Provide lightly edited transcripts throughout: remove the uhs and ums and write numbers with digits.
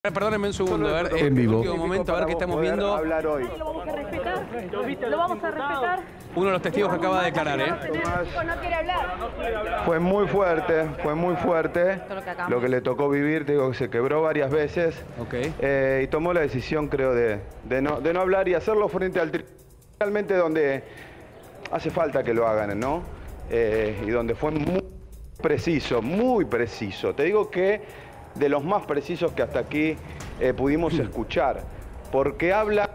Perdónenme un segundo, a ver, en vivo. último momento, a ver qué estamos viendo. Hablar hoy. Lo vamos a respetar. Lo vamos a respetar. Uno de los testigos que acaba de declarar, No quiere hablar. Fue muy fuerte lo que le tocó vivir. Te digo que se quebró varias veces. Ok. Y tomó la decisión, creo, de no hablar y hacerlo frente al tribunal, realmente donde hace falta que lo hagan, ¿no? Y donde fue muy preciso. Te digo que de los más precisos que hasta aquí pudimos escuchar, porque habla...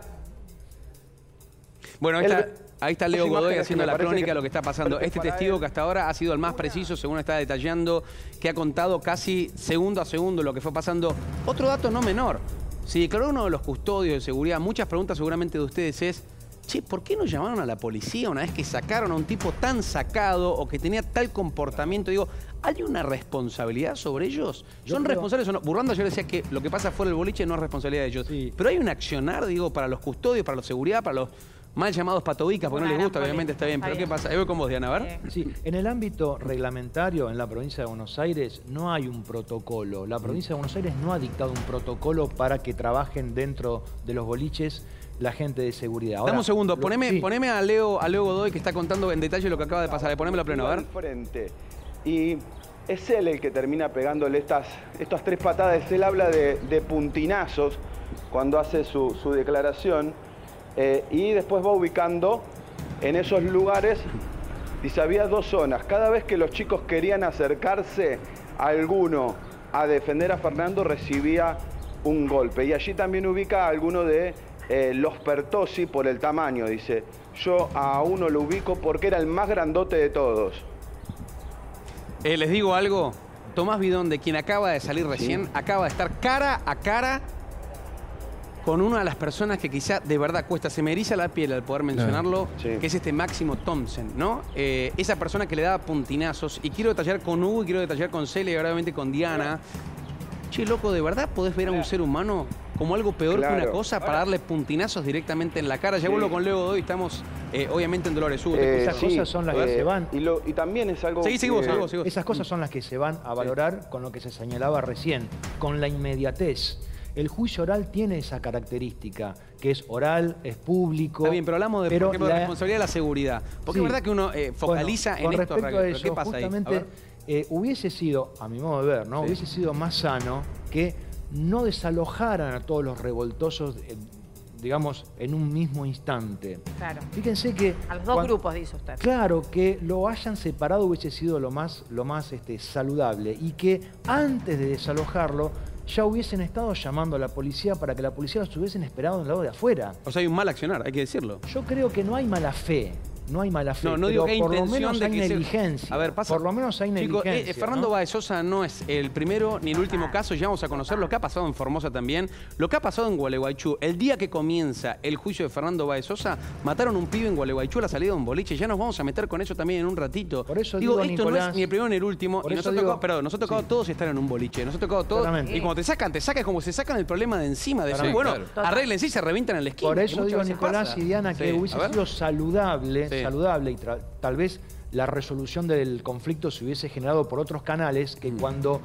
Bueno, ahí está Leo Godoy haciendo la crónica de lo que está pasando. Este testigo que hasta ahora ha sido el más preciso, según está detallando, que ha contado casi segundo a segundo lo que fue pasando. Otro dato no menor. Si declaró uno de los custodios de seguridad, muchas preguntas seguramente de ustedes es: che, ¿por qué no llamaron a la policía una vez que sacaron a un tipo tan sacado o que tenía tal comportamiento? Digo, ¿hay una responsabilidad sobre ellos? ¿Son responsables o no? Burlando ayer decía que lo que pasa fuera del boliche no es responsabilidad de ellos. Sí. Pero hay un accionar, digo, para los custodios, para la seguridad, para los mal llamados patobicas, porque no les gusta, obviamente está bien. ¿Pero qué pasa? Voy con vos, Diana, a ver. Sí, en el ámbito reglamentario, en la provincia de Buenos Aires, no hay un protocolo. La provincia de Buenos Aires no ha dictado un protocolo para que trabajen dentro de los boliches la gente de seguridad. Ahora, dame un segundo, poneme a Leo Godoy, que está contando en detalle lo que acaba de pasar. Ponémelo a pleno, a ver. Frente. Y es él el que termina pegándole estas 3 patadas. Él habla de puntinazos cuando hace su declaración. Y después va ubicando en esos lugares. Dice, había 2 zonas. Cada vez que los chicos querían acercarse a alguno a defender a Fernando, recibía un golpe. Y allí también ubica a alguno de los Pertossi por el tamaño. Dice, yo a uno lo ubico porque era el más grandote de todos. Les digo algo. Tomás Bidón, de quien acaba de salir recién, acaba de estar cara a cara con una de las personas que quizá de verdad cuesta, se me eriza la piel al poder mencionarlo, que es este Máximo Thompson, ¿no? Esa persona que le daba puntinazos. Y quiero detallar con Hugo y quiero detallar con Celia y obviamente con Diana. Che, loco, ¿de verdad podés ver a un ser humano como algo peor que una cosa para darle puntinazos directamente en la cara? Ya vuelvo con Leo Godoy, estamos obviamente en Dolores. Hugo, esas cosas son las que se van. Y también es algo... Seguí vos. Esas cosas son las que se van a valorar con lo que se señalaba recién, con la inmediatez. El juicio oral tiene esa característica, que es oral, es público. Está bien, pero hablamos de, por ejemplo, la responsabilidad de la seguridad. Porque es verdad que uno focaliza en esto. Con respecto a eso, justamente, hubiese sido, a mi modo de ver, ¿no? Hubiese sido más sano que no desalojaran a todos los revoltosos, digamos, en un mismo instante. Claro. Fíjense que... A los 2 grupos, dice usted. Claro, que lo hayan separado hubiese sido lo más saludable. Y que antes de desalojarlo, ya hubiesen estado llamando a la policía para que la policía los hubiesen esperado en el lado de afuera. O sea, hay un mal accionar, hay que decirlo. Yo creo que no hay mala fe. No hay mala fe, no digo que hay por lo intención menos de hay que negligencia. A ver, pasa. Por lo menos hay negligencia. Fernando Báez Sosa no es el primero ni el último caso. Ya vamos a conocer lo que ha pasado en Formosa también, lo que ha pasado en Gualeguaychú. El día que comienza el juicio de Fernando Báez Sosa, mataron a un pibe en Gualeguaychú a la salida de un boliche. Ya nos vamos a meter con eso también en un ratito. Por eso digo, esto Nicolás, no es ni el primero ni el último. Y nos ha tocado todos estar en un boliche. Nos ha tocado todos. Y cuando te sacan como se sacan el problema de encima. De decir, bueno, arreglen, se revientan en la esquina. Por eso digo, Nicolás y Diana, que hubiese sido saludable y tal vez la resolución del conflicto se hubiese generado por otros canales, que cuando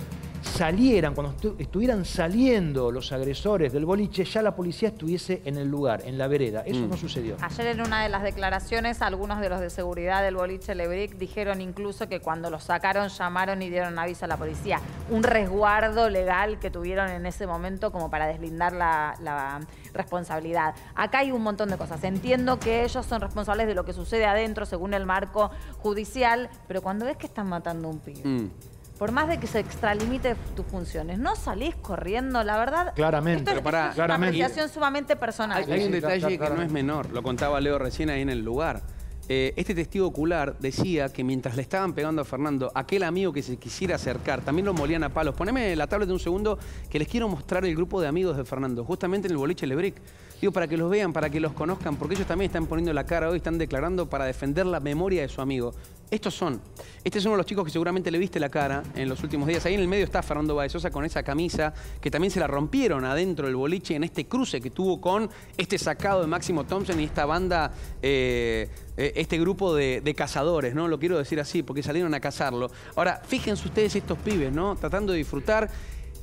estuvieran saliendo los agresores del boliche, ya la policía estuviese en el lugar, en la vereda. Eso no sucedió. Ayer en una de las declaraciones, algunos de los de seguridad del boliche Lebric dijeron incluso que cuando los sacaron, llamaron y dieron aviso a la policía. Un resguardo legal que tuvieron en ese momento como para deslindar la responsabilidad. Acá hay un montón de cosas. Entiendo que ellos son responsables de lo que sucede adentro según el marco judicial, pero cuando ves que están matando a un pibe, por más de que se extralimite tus funciones, no salís corriendo, la verdad. Claramente. Esto es una apreciación sumamente personal. Hay un detalle que no es menor, lo contaba Leo recién ahí en el lugar. Este testigo ocular decía que mientras le estaban pegando a Fernando, aquel amigo que se quisiera acercar, también lo molían a palos. Poneme la tablet de un segundo que les quiero mostrar el grupo de amigos de Fernando, justamente en el boliche Lebric. Digo, para que los vean, para que los conozcan, porque ellos también están poniendo la cara hoy, están declarando para defender la memoria de su amigo. Este es uno de los chicos que seguramente le viste la cara en los últimos días. Ahí en el medio está Fernando Báez Sosa con esa camisa que también se la rompieron adentro del boliche en este cruce que tuvo con este sacado de Máximo Thompson y esta banda, este grupo de cazadores, ¿no? Lo quiero decir así porque salieron a cazarlo. Ahora, fíjense ustedes estos pibes, ¿no? Tratando de disfrutar.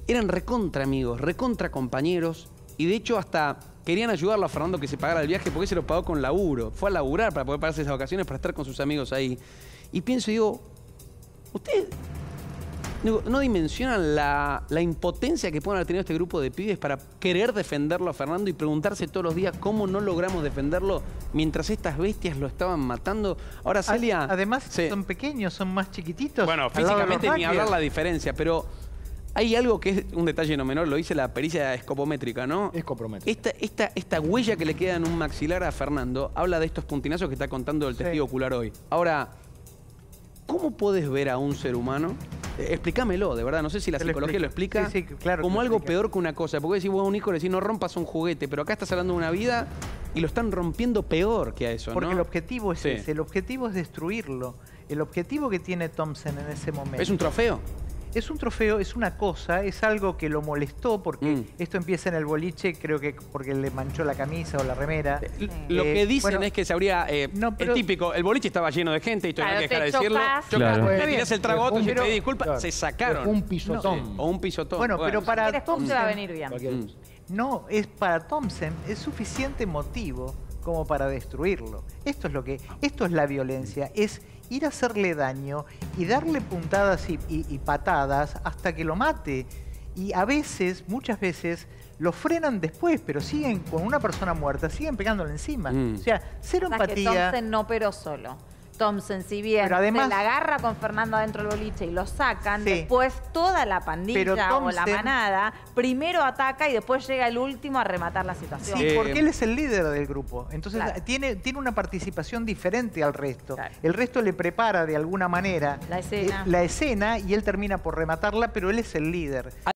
eran recontra amigos, recontra compañeros, y de hecho hasta querían ayudarlo a Fernando que se pagara el viaje porque se lo pagó con laburo. Fue a laburar para poder pagarse esas vacaciones para estar con sus amigos ahí. Y pienso y digo, ustedes no dimensionan la impotencia que pueden haber tenido este grupo de pibes para querer defenderlo a Fernando y preguntarse todos los días cómo no logramos defenderlo mientras estas bestias lo estaban matando. Ahora, Celia... Además, sí. son pequeños, son más chiquititos. Bueno, al lado de los físicamente ni rugbyers. hablar la diferencia, pero hay algo que es un detalle no menor, lo dice la pericia escopométrica, ¿no? Escopométrica. Esta huella que le queda en un maxilar a Fernando habla de estos puntinazos que está contando el testigo ocular hoy. Ahora, ¿cómo podés ver a un ser humano? Explícamelo, de verdad. No sé si la psicología lo explica Sí, claro. como que lo algo explica. peor que una cosa. Porque decís, vos a un hijo le decís, no rompas un juguete, pero acá estás hablando de una vida y lo están rompiendo peor que a eso, Porque ¿no? el objetivo es Sí. ese, el objetivo es destruirlo. El objetivo que tiene Thompson en ese momento. ¿Es un trofeo? Es un trofeo, es una cosa, es algo que lo molestó porque Mm. esto empieza en el boliche, creo que porque le manchó la camisa o la remera. Lo que dicen bueno, es que se habría... no, pero- el típico, el boliche estaba lleno de gente, y esto no hay Claro, que dejar de te decirlo. chocás. Claro. Te Está bien. tirás el trago a otro y Pero- te pedís disculpas, claro. se sacaron. Fue un pisotón. Sí, o un pisotón. Bueno, pero para Después te va a venir bien. Cualquier cosa. No, es para Thompson es suficiente motivo como para destruirlo. Esto es la violencia, es ir a hacerle daño y darle puntadas y patadas hasta que lo mate. Y a veces, muchas veces, lo frenan después, pero siguen con una persona muerta, siguen pegándole encima. Mm. O sea, cero Pasa que empatía. Thompson no operó solo. Thompson, si bien Pero además- se la agarra con Fernando adentro del boliche y lo sacan, Sí. después toda la pandilla Pero o la Thompson- manada primero ataca y después llega el último a rematar la situación. Sí, Eh, porque él es el líder del grupo. Entonces Claro. tiene una participación diferente al resto. Claro. El resto le prepara de alguna manera La escena. la escena y él termina por rematarla, pero él es el líder.